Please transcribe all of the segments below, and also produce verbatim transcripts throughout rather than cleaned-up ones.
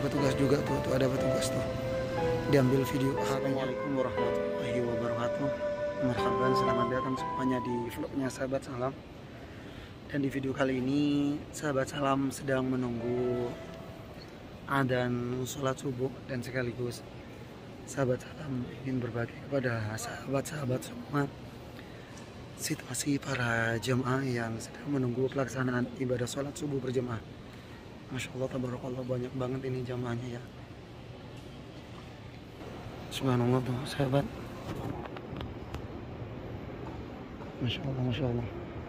petugas juga tuh, tuh ada petugas tuh. Diambil video. Assalamualaikum warahmatullahi wabarakatuh. Marhaban, selamat datang semuanya di vlognya Sahabat Salam. Dan di video kali ini Sahabat Salam sedang menunggu adzan sholat subuh, dan sekaligus Sahabat Salam ingin berbagi kepada sahabat-sahabat semua situasi para jemaah yang sedang menunggu pelaksanaan ibadah sholat subuh berjemaah. Masya Allah, tabarakallah, banyak banget ini jamaahnya ya. Subhanallah tuh sahabat. Masya Allah, Masya Allah.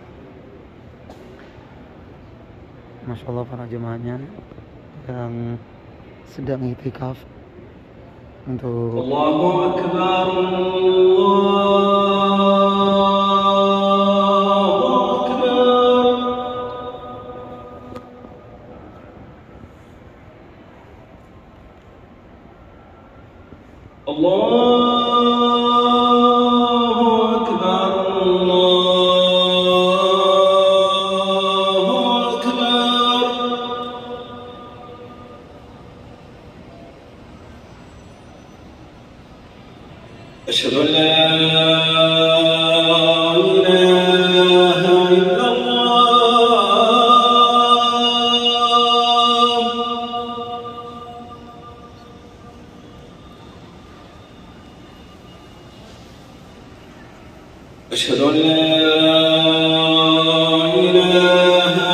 Masya Allah para jemaahnya yang sedang i'tikaf untuk Allahu Akbar, Allahu Akbar, Allahu Akbar. Asyhadu an la ilaha illallah. Asyhadu an la ilaha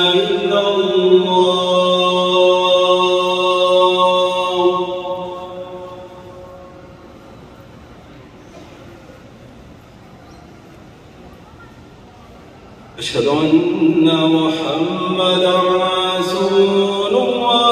illallah. Asyhadu anna Muhammadan Rasulullah.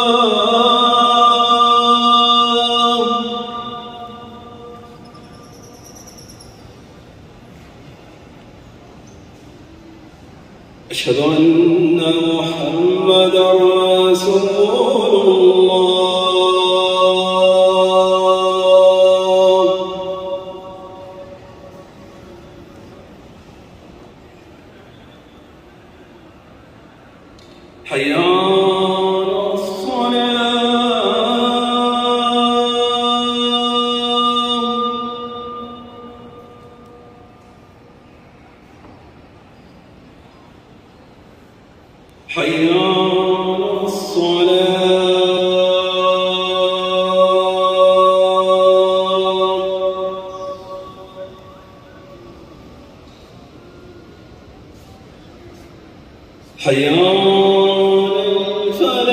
Asyhadu anna Muhammadan Rasulullah. Hayya 'alas salah. Hayya 'alas salah. Hayya 'alal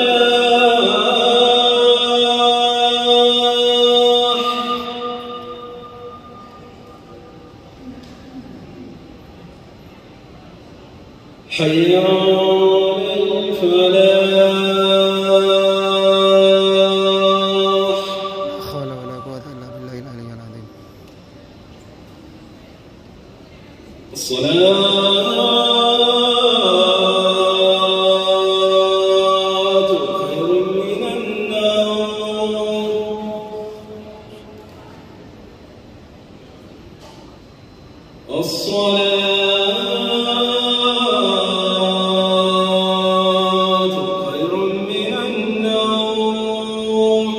falah. Hayya 'alal falah. la haula wala quwwata illa billahil aliyyil azim. As-salatu khairun minan nawm. As-salatu khairun minan nawm.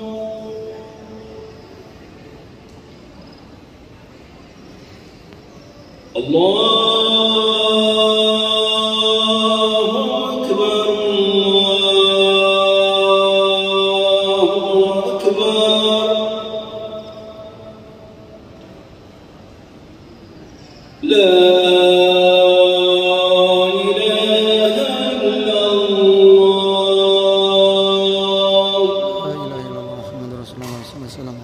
Allahu Akbar, Allahu Akbar. La ilaha illallah. La ilaha illallah Muhammadur Rasulullah sallallahu alaihi wasallam.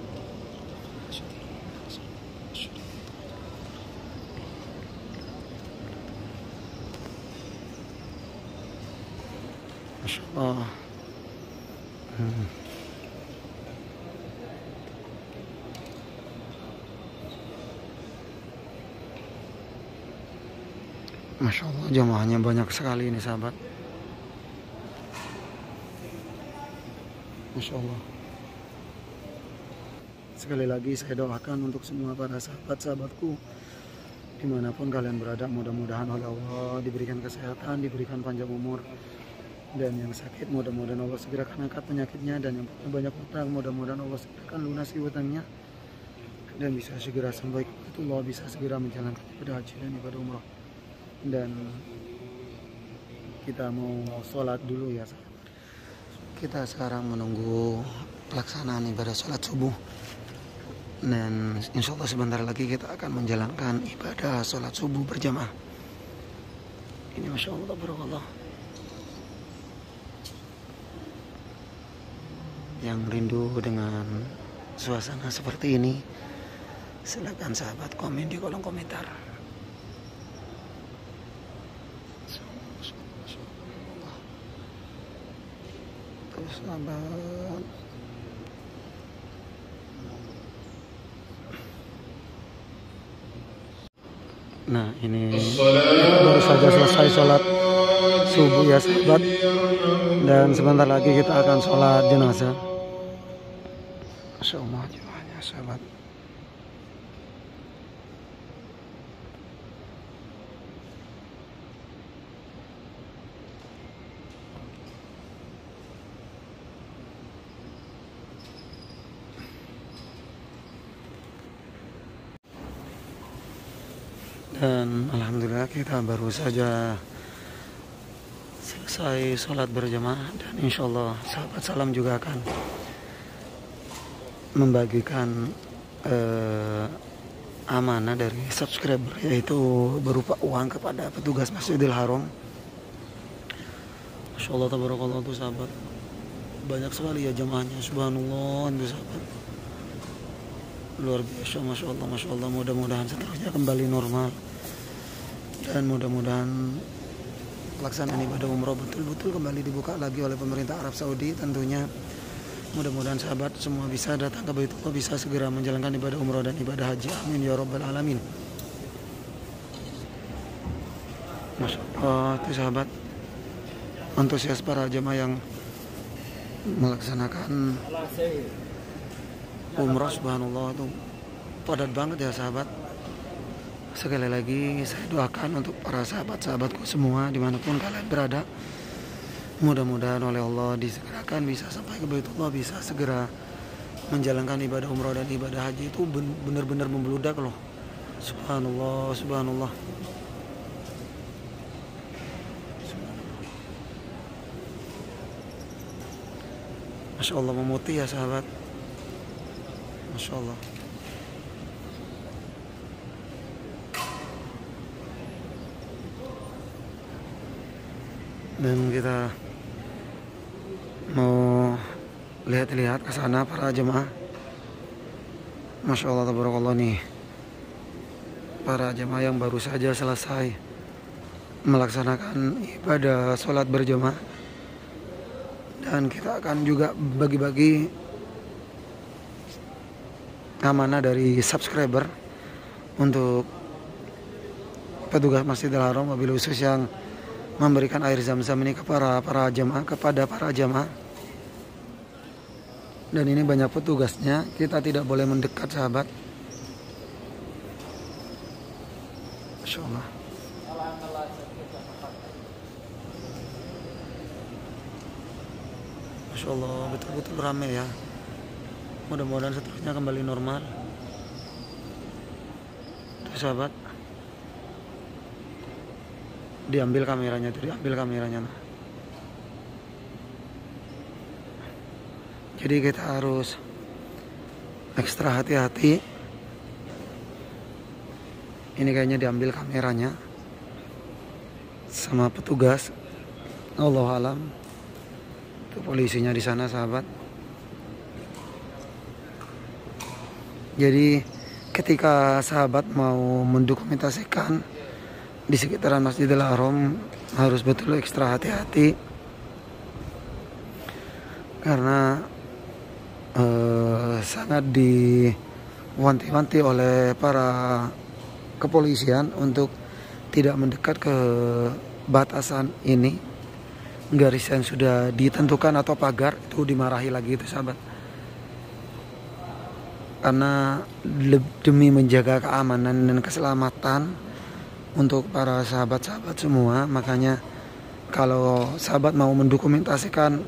Masya Allah. Hmm. Masya Allah, jamaahnya banyak sekali ini sahabat. Masya Allah. Sekali lagi saya doakan untuk semua para sahabat-sahabatku dimanapun kalian berada, mudah-mudahan oleh Allah diberikan kesehatan, diberikan panjang umur, dan yang sakit mudah-mudahan Allah segerakan angkat penyakitnya, dan yang punya banyak utang mudah-mudahan Allah segerakan lunasi utangnya dan bisa segera sampai ke Baitullah, bisa segera menjalankan ibadah haji dan ibadah umrah. Dan kita mau sholat dulu ya. Kita sekarang menunggu pelaksanaan ibadah sholat subuh, dan insya Allah sebentar lagi kita akan menjalankan ibadah sholat subuh berjamaah. Ini masya Allah tabarakallah. Yang rindu dengan suasana seperti ini, silakan sahabat komen di kolom komentar. Terus sahabat, nah ini baru saja selesai sholat subuh ya sahabat, dan sebentar lagi kita akan sholat jenazah. Masya Allah jemaahnya sahabat. Dan alhamdulillah kita baru saja selesai sholat berjamaah, dan insya Allah sahabat salam juga akan membagikan eh, amanah dari subscriber, yaitu berupa uang kepada petugas Masjidil Haram. Masya Allah tabarakallah tuh sahabat, banyak sekali ya jamaahnya, subhanallah itu sahabat, luar biasa, masya Allah, masya Allah. Mudah-mudahan seterusnya kembali normal, dan mudah-mudahan pelaksanaan ibadah umroh betul-betul kembali dibuka lagi oleh pemerintah Arab Saudi tentunya. Mudah-mudahan sahabat semua bisa datang ke Baitullah, bisa segera menjalankan ibadah umroh dan ibadah haji, amin ya rabbal alamin. Masya Allah itu sahabat, antusias para jemaah yang melaksanakan umroh, subhanallah itu padat banget ya sahabat. Sekali lagi saya doakan untuk para sahabat-sahabatku semua dimanapun kalian berada, mudah-mudahan oleh Allah disegerakan bisa sampai ke Baitullah, bisa segera menjalankan ibadah umroh dan ibadah haji. Itu benar-benar membludak loh, subhanallah, subhanallah. Masya Allah memutih ya sahabat, masya Allah. Dan kita mau lihat-lihat ke sana para jemaah. Masya Allah tabarakallah nih, para jemaah yang baru saja selesai melaksanakan ibadah sholat berjemaah, dan kita akan juga bagi-bagi amanah dari subscriber untuk petugas Masjidil Haram, wabil khusus yang memberikan air zam-zam ini kepada para jamaah, kepada para jamaah. Dan ini banyak petugasnya, kita tidak boleh mendekat sahabat. Masya Allah. Masya Allah, betul-betul ramai ya. Mudah-mudahan seterusnya kembali normal. Tuh sahabat, diambil kameranya tuh, diambil kameranya. Jadi kita harus ekstra hati-hati. Ini kayaknya diambil kameranya sama petugas, Allah alam. Itu polisinya di sana sahabat. Jadi ketika sahabat mau mendokumentasikan di sekitaran Masjidil Haram harus betul ekstra hati-hati, karena eh, sangat diwanti-wanti oleh para kepolisian untuk tidak mendekat ke batasan ini. Garis yang sudah ditentukan atau pagar itu dimarahi lagi itu sahabat, karena demi menjaga keamanan dan keselamatan untuk para sahabat-sahabat semua, makanya kalau sahabat mau mendokumentasikan,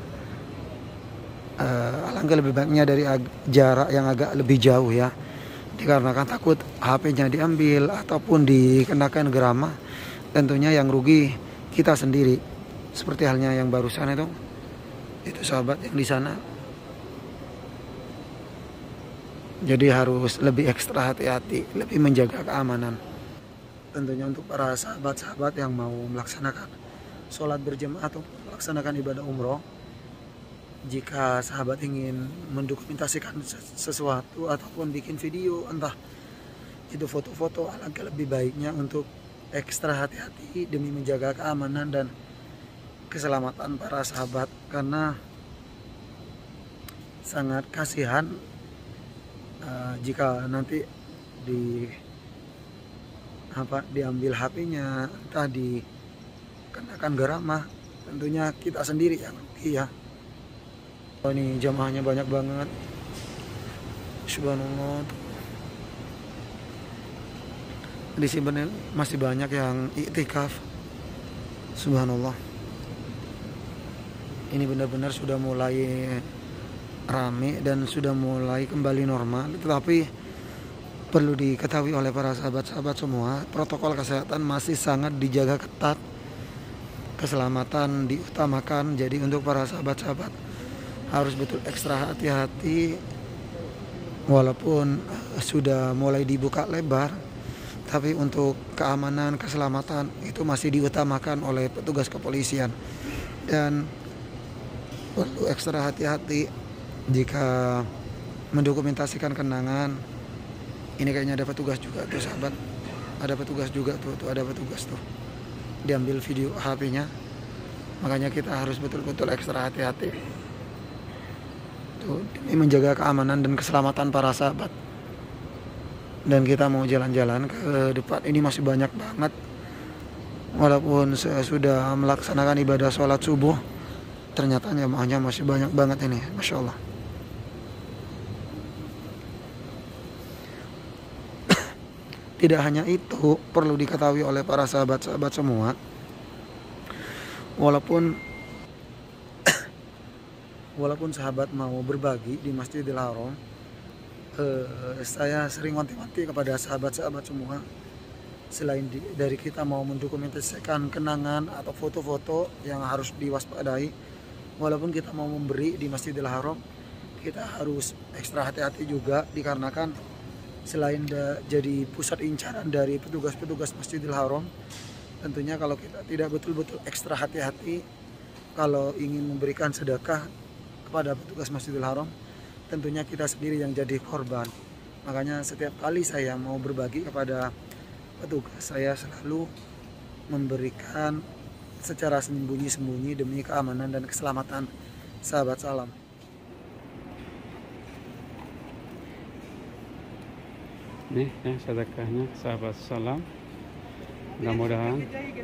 uh, alangkah lebih baiknya dari jarak yang agak lebih jauh ya, dikarenakan takut H P-nya diambil ataupun dikenakan gerama. Tentunya yang rugi kita sendiri, seperti halnya yang barusan itu itu sahabat yang di sana. Jadi harus lebih ekstra hati-hati, lebih menjaga keamanan. Tentunya untuk para sahabat-sahabat yang mau melaksanakan sholat berjamaah atau melaksanakan ibadah umroh, jika sahabat ingin mendokumentasikan sesuatu ataupun bikin video, entah itu foto-foto, alangkah lebih baiknya untuk ekstra hati-hati demi menjaga keamanan dan keselamatan para sahabat, karena sangat kasihan uh, jika nanti di apa diambil H P-nya, entah dikenakan geramah. Tentunya kita sendiri yang rugi ya. Oh, ini jamaahnya banyak banget, subhanallah. Di sini masih banyak yang iktikaf, subhanallah. Ini benar-benar sudah mulai rame dan sudah mulai kembali normal. Tetapi perlu diketahui oleh para sahabat-sahabat semua, protokol kesehatan masih sangat dijaga ketat. Keselamatan diutamakan. Jadi untuk para sahabat-sahabat harus betul ekstra hati-hati. Walaupun sudah mulai dibuka lebar, tapi untuk keamanan, keselamatan itu masih diutamakan oleh petugas kepolisian. Dan perlu ekstra hati-hati jika mendokumentasikan kenangan. Ini kayaknya ada petugas juga tuh sahabat, ada petugas juga tuh, tuh ada petugas tuh, diambil video H P-nya. Makanya kita harus betul-betul ekstra hati-hati tuh, demi menjaga keamanan dan keselamatan para sahabat. Dan kita mau jalan-jalan ke depan, ini masih banyak banget. Walaupun saya sudah melaksanakan ibadah sholat subuh, ternyata jamaahnya masih banyak banget ini, masya Allah. Tidak hanya itu, perlu diketahui oleh para sahabat-sahabat semua, walaupun walaupun sahabat mau berbagi di Masjidil Haram, eh, saya sering wanti-wanti kepada sahabat-sahabat semua, selain di, dari kita mau mendokumentasikan kenangan atau foto-foto yang harus diwaspadai, walaupun kita mau memberi di Masjidil Haram, kita harus ekstra hati-hati juga, dikarenakan selain da, jadi pusat incaran dari petugas-petugas Masjidil Haram, tentunya kalau kita tidak betul-betul ekstra hati-hati kalau ingin memberikan sedekah kepada petugas Masjidil Haram, tentunya kita sendiri yang jadi korban. Makanya setiap kali saya mau berbagi kepada petugas, saya selalu memberikan secara sembunyi-sembunyi demi keamanan dan keselamatan sahabat salam. Nih ya sedekahnya sahabat salam, mudah-mudahan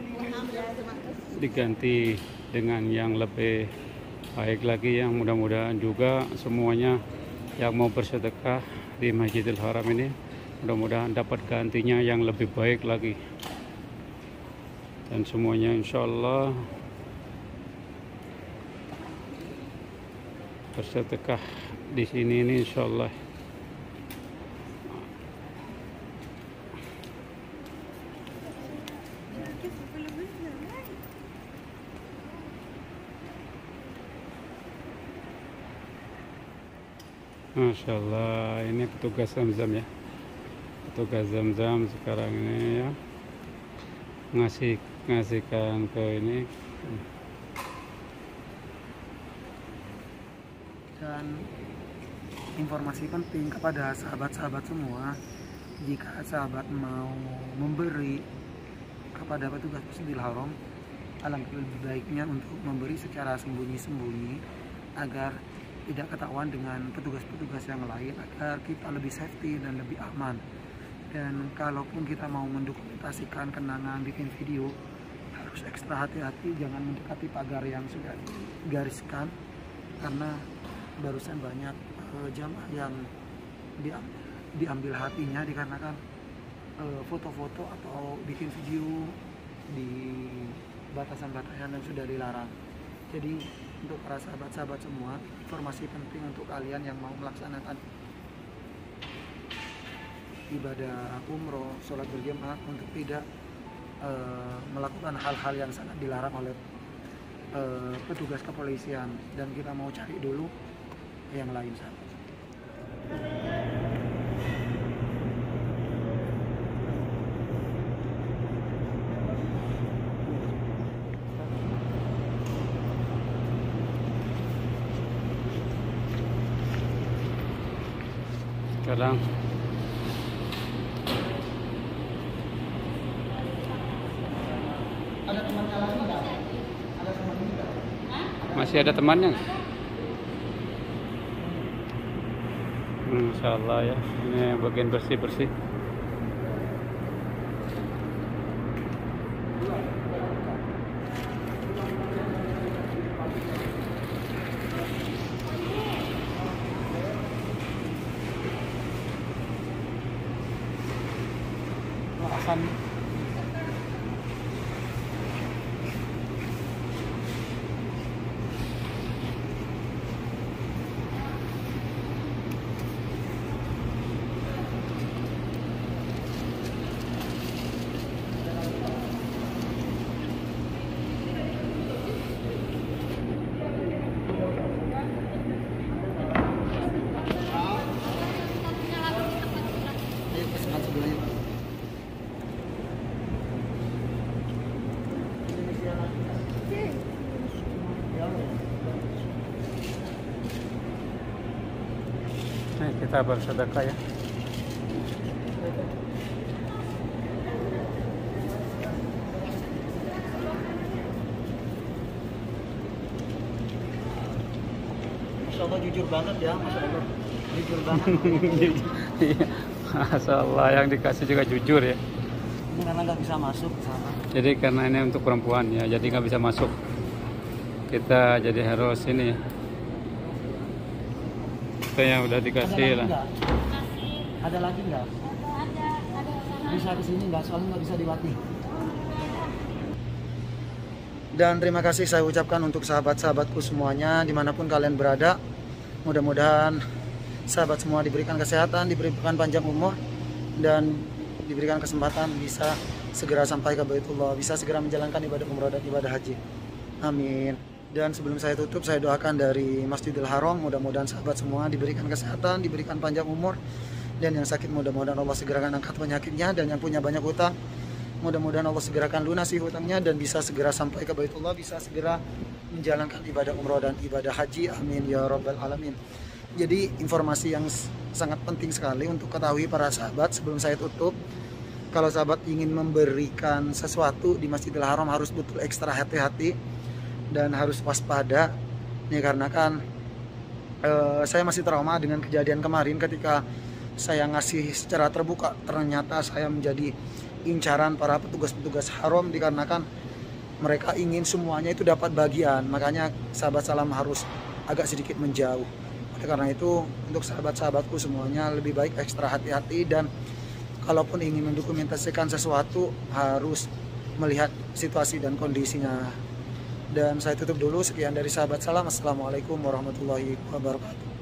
diganti dengan yang lebih baik lagi, yang mudah-mudahan juga semuanya yang mau bersedekah di Masjidil Haram ini mudah-mudahan dapat gantinya yang lebih baik lagi, dan semuanya insya Allah bersedekah di sini ini insya Allah. Masya Allah, ini petugas Zamzam ya, petugas Zamzam sekarang ini ya ngasih ngasihkan ke ini. Dan informasi penting kepada sahabat-sahabat semua, jika sahabat mau memberi kepada petugas Masjidil Haram, alangkah lebih baiknya untuk memberi secara sembunyi-sembunyi agar tidak ketahuan dengan petugas-petugas yang lain, agar kita lebih safety dan lebih aman. Dan kalaupun kita mau mendokumentasikan kenangan, bikin video, harus ekstra hati-hati, jangan mendekati pagar yang sudah digariskan, karena barusan banyak uh, jamaah yang diambil, diambil hatinya dikarenakan foto-foto uh, atau bikin video di batasan-batasan yang sudah dilarang. Jadi untuk para sahabat-sahabat semua, informasi penting untuk kalian yang mau melaksanakan ibadah umroh, sholat berjamaah untuk tidak uh, melakukan hal-hal yang sangat dilarang oleh uh, petugas kepolisian, dan kita mau cari dulu yang lain sahabat. Sekarang Ada temannya lagi nggak? Ada temannya nggak? masih ada temannya. Insya Allah ya, ini bagian bersih-bersih. Asan. Ayo ke sebelah sebelahnya. Nah, kita bersedekah ya. Masya Allah jujur banget ya, Masya Allah jujur banget. Masya Allah, yang dikasih juga jujur ya. Ini karena nggak bisa masuk sama. Jadi karena ini untuk perempuan ya, jadi nggak bisa masuk. Kita jadi harus ini. Kita yang udah dikasih lah. Nggak? Ada lagi nggak? Bisa kesini nggak? Soalnya nggak bisa dilatih. Dan terima kasih saya ucapkan untuk sahabat-sahabatku semuanya dimanapun kalian berada. Mudah-mudahan sahabat semua diberikan kesehatan, diberikan panjang umur, dan diberikan kesempatan bisa segera sampai ke Baitullah, bisa segera menjalankan ibadah umrah dan ibadah haji. Amin. Dan sebelum saya tutup, saya doakan dari Masjidil Haram, mudah-mudahan sahabat semua diberikan kesehatan, diberikan panjang umur, dan yang sakit mudah-mudahan Allah segerakan angkat penyakitnya, dan yang punya banyak hutang mudah-mudahan Allah segerakan lunasi hutangnya dan bisa segera sampai ke Baitullah, bisa segera menjalankan ibadah umrah dan ibadah haji. Amin ya rabbal alamin. Jadi informasi yang sangat penting sekali untuk ketahui para sahabat sebelum saya tutup. Kalau sahabat ingin memberikan sesuatu di Masjidil Haram harus betul ekstra hati-hati dan harus waspada. Ini karena kan eh, saya masih trauma dengan kejadian kemarin ketika saya ngasih secara terbuka, ternyata saya menjadi incaran para petugas-petugas haram dikarenakan mereka ingin semuanya itu dapat bagian. Makanya sahabat salam harus agak sedikit menjauh. Oleh karena itu untuk sahabat-sahabatku semuanya lebih baik ekstra hati-hati, dan kalaupun ingin mendokumentasikan sesuatu harus melihat situasi dan kondisinya. Dan saya tutup dulu, sekian dari sahabat salam. Assalamualaikum warahmatullahi wabarakatuh.